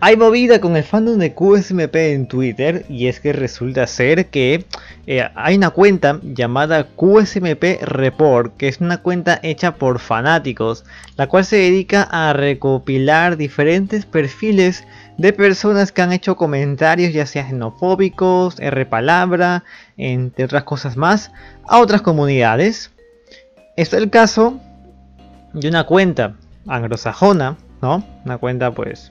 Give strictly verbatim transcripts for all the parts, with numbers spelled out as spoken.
Hay movida con el fandom de Q S M P en Twitter, y es que resulta ser que eh, hay una cuenta llamada Q S M P Report, que es una cuenta hecha por fanáticos, la cual se dedica a recopilar diferentes perfiles de personas que han hecho comentarios ya sea xenofóbicos, R palabra, entre otras cosas más, a otras comunidades. Este es el caso de una cuenta anglosajona, ¿no? Una cuenta pues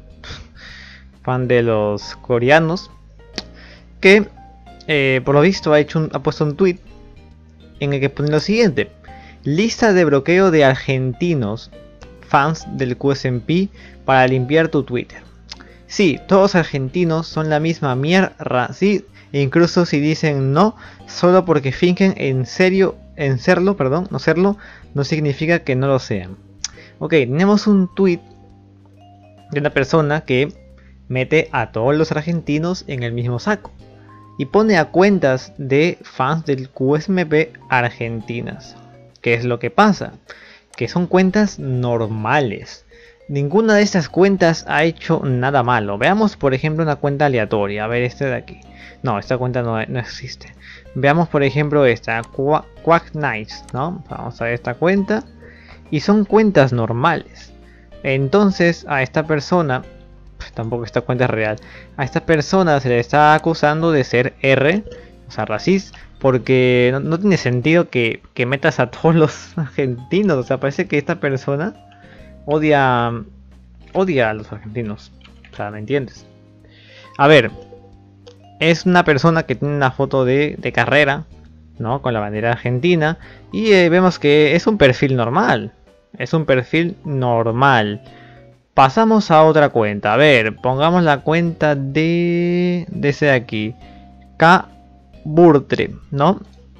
fan de los coreanos, que eh, por lo visto ha, hecho un, ha puesto un tweet en el que pone lo siguiente: lista de bloqueo de argentinos fans del Q S M P para limpiar tu Twitter. Sí, todos los argentinos son la misma mierda, sí, e incluso si dicen no, solo porque fingen en serio, en serlo, perdón, no serlo, no significa que no lo sean. Ok, tenemos un tweet de una persona que mete a todos los argentinos en el mismo saco y pone a cuentas de fans del Q S M P argentinas. ¿Qué es lo que pasa? Que son cuentas normales. Ninguna de estas cuentas ha hecho nada malo. Veamos por ejemplo una cuenta aleatoria. A ver, este de aquí. No, esta cuenta no, no existe. Veamos por ejemplo esta, Quack Knights, ¿no? Vamos a ver esta cuenta. Y son cuentas normales. Entonces a esta persona, tampoco esta cuenta es real, a esta persona se le está acusando de ser R, o sea, racista, porque no, no tiene sentido que, que metas a todos los argentinos. O sea, parece que esta persona odia odia a los argentinos. O sea, ¿me entiendes? A ver, es una persona que tiene una foto de, de carrera, ¿no? Con la bandera argentina, y eh, vemos que es un perfil normal. Es un perfil normal. Pasamos a otra cuenta. A ver, pongamos la cuenta de... de ese de aquí. K Burtre, ¿no?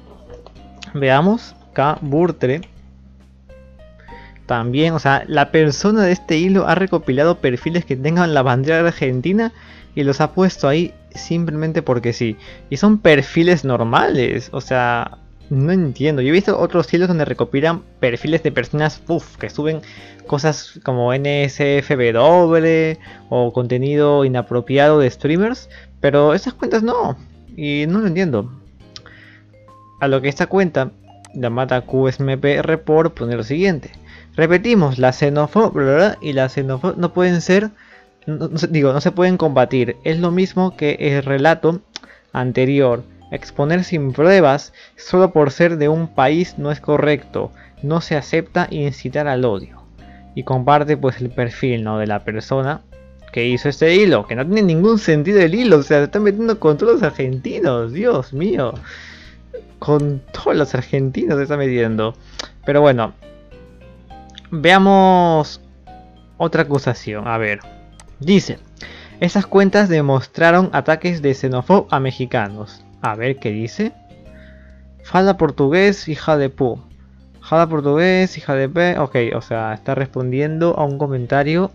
Veamos. K Burtre. También, o sea, la persona de este hilo ha recopilado perfiles que tengan la bandera argentina y los ha puesto ahí simplemente porque sí. Y son perfiles normales, o sea... no entiendo. Yo he visto otros hilos donde recopilan perfiles de personas uf, que suben cosas como N S F W o contenido inapropiado de streamers, pero esas cuentas no, y no lo entiendo. A lo que esta cuenta llamada Q S M P Report pone lo siguiente: repetimos, la xenofobia y la xenofobia no pueden ser, no, no, digo, no se pueden combatir. Es lo mismo que el relato anterior. Exponer sin pruebas solo por ser de un país no es correcto. No se acepta incitar al odio. Y comparte pues el perfil, ¿no?, de la persona que hizo este hilo, que no tiene ningún sentido el hilo. O sea, se están metiendo con todos los argentinos. Dios mío, con todos los argentinos se está metiendo. Pero bueno, veamos otra acusación. A ver, dice: esas cuentas demostraron ataques de xenofobia a mexicanos. A ver qué dice. Fala portugués, hija de pu. Fala portugués, hija de p. Ok, o sea, está respondiendo a un comentario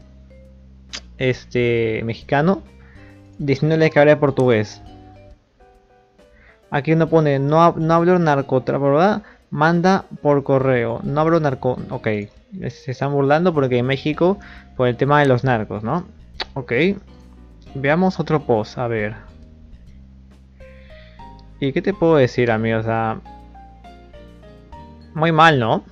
este mexicano diciéndole que habla portugués. Aquí uno pone: no, no hablo narcotráfico, ¿verdad? Manda por correo. No hablo narco. Ok, se están burlando porque en México por el tema de los narcos, ¿no? Ok, veamos otro post. A ver. ¿Y qué te puedo decir, amigo? O sea, muy mal, ¿no?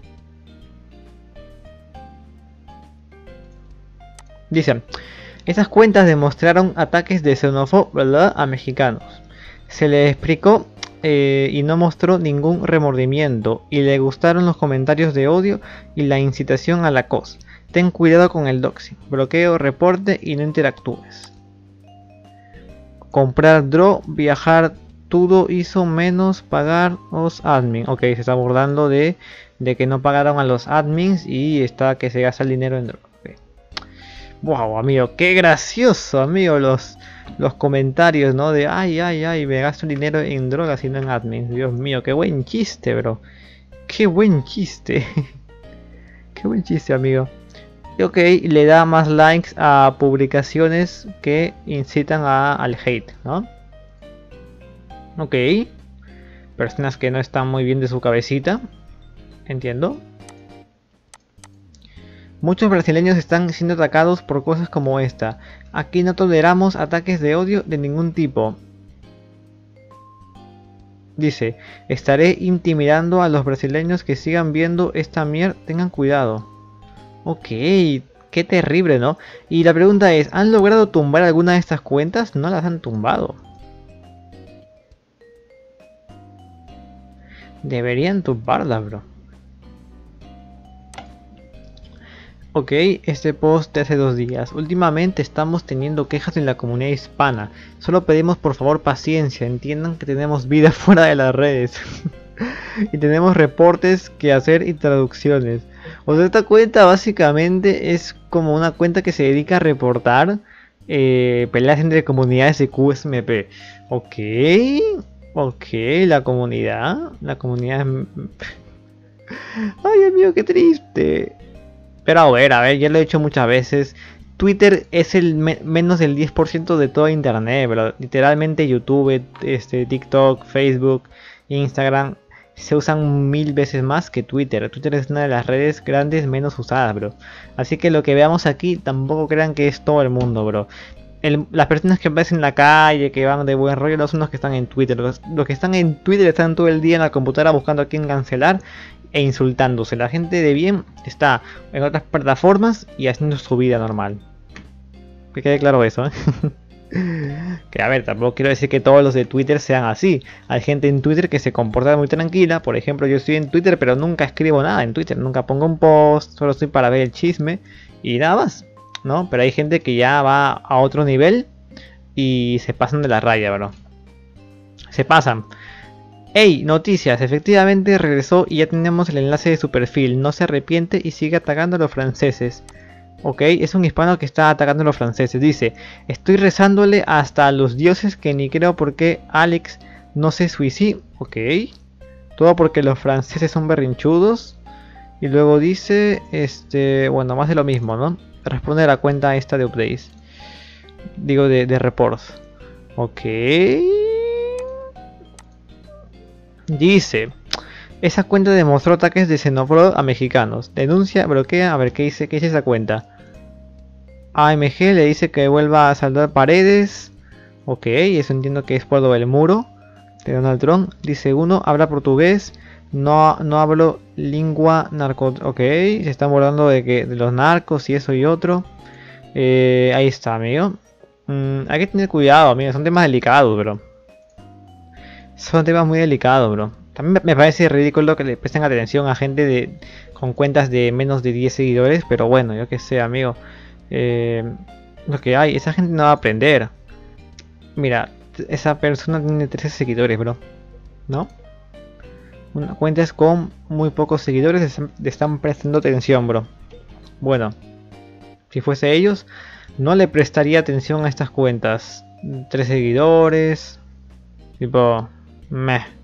Dice: esas cuentas demostraron ataques de xenofobia a mexicanos. Se le explicó eh, y no mostró ningún remordimiento, y le gustaron los comentarios de odio y la incitación al acoso. Ten cuidado con el doxing, bloqueo, reporte y no interactúes. Comprar draw, viajar todo hizo menos pagar los admins. Ok, se está burlando de, de que no pagaron a los admins y está que se gasta el dinero en droga. Okay. Wow, amigo, qué gracioso, amigo, los, los comentarios, ¿no? De ay, ay, ay, me gasto el dinero en drogas y no en admins. Dios mío, qué buen chiste, bro. Qué buen chiste. Qué buen chiste, amigo. Y ok, le da más likes a publicaciones que incitan a, al hate, ¿no? Ok, personas que no están muy bien de su cabecita, entiendo. Muchos brasileños están siendo atacados por cosas como esta. Aquí no toleramos ataques de odio de ningún tipo. Dice, estaré intimidando a los brasileños que sigan viendo esta mierda. Tengan cuidado. Ok, qué terrible, ¿no? Y la pregunta es, ¿han logrado tumbar alguna de estas cuentas? No las han tumbado. Deberían tumbarlas, bro. Ok, este post de hace dos días. Últimamente estamos teniendo quejas en la comunidad hispana. Solo pedimos por favor paciencia, entiendan que tenemos vida fuera de las redes. Y tenemos reportes que hacer y traducciones. O sea, esta cuenta básicamente es como una cuenta que se dedica a reportar eh, peleas entre comunidades de Q S M P. Ok, ok, la comunidad, la comunidad... Ay, amigo, qué triste. Pero a ver, a ver, ya lo he dicho muchas veces. Twitter es el me menos del diez por ciento de toda internet, bro. Literalmente YouTube, este, TikTok, Facebook, Instagram se usan mil veces más que Twitter. Twitter es una de las redes grandes menos usadas, bro. Así que lo que veamos aquí tampoco crean que es todo el mundo, bro. El, las personas que aparecen en la calle, que van de buen rollo, no son los que están en Twitter. Los, los que están en Twitter están todo el día en la computadora buscando a quién cancelar e insultándose. La gente de bien está en otras plataformas y haciendo su vida normal. Que quede claro eso, ¿eh? Que a ver, tampoco quiero decir que todos los de Twitter sean así. Hay gente en Twitter que se comporta muy tranquila. Por ejemplo, yo estoy en Twitter pero nunca escribo nada en Twitter. Nunca pongo un post, solo estoy para ver el chisme y nada más, ¿no? Pero hay gente que ya va a otro nivel y se pasan de la raya, bro. Se pasan. Hey, noticias, efectivamente regresó y ya tenemos el enlace de su perfil. No se arrepiente y sigue atacando a los franceses. Ok, es un hispano que está atacando a los franceses. Dice, estoy rezándole hasta a los dioses que ni creo por qué Alex no se suicida. Ok, todo porque los franceses son berrinchudos. Y luego dice, este, bueno, más de lo mismo, ¿no? Responde a la cuenta esta de updates. Digo, de, de reports. Ok. Dice, esa cuenta demostró ataques de xenófobos a mexicanos. Denuncia, bloquea, a ver qué dice, qué dice esa cuenta. A M G le dice que vuelva a saldar paredes. Ok, eso entiendo que es por lo del muro de Donald Trump. Dice uno, habla portugués. No, no hablo lengua narco. Ok, se están burlando de, que, de los narcos y eso y otro. Eh, ahí está, amigo. Mm, hay que tener cuidado, amigo. Son temas delicados, bro. Son temas muy delicados, bro. También me parece ridículo que le presten atención a gente de, con cuentas de menos de diez seguidores. Pero bueno, yo que sé, amigo. Eh, lo que hay, esa gente no va a aprender. Mira, esa persona tiene trece seguidores, bro. ¿No? Una cuenta es con muy pocos seguidores, le están prestando atención, bro. Bueno, si fuese ellos, no le prestaría atención a estas cuentas. Tres seguidores. Tipo, meh.